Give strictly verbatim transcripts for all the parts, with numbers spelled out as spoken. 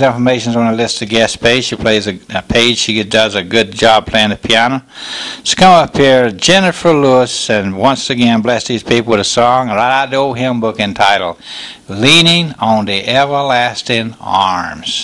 Jennifer's information is on the list of guest page. She plays a, a page. She does a good job playing the piano. So come up here, Jennifer Lewis, and once again bless these people with a song right out of the old hymn book entitled Leaning on the Everlasting Arms.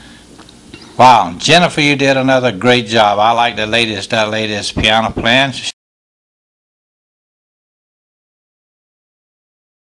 Wow, Jennifer, you did another great job. I like the latest, that latest piano playing.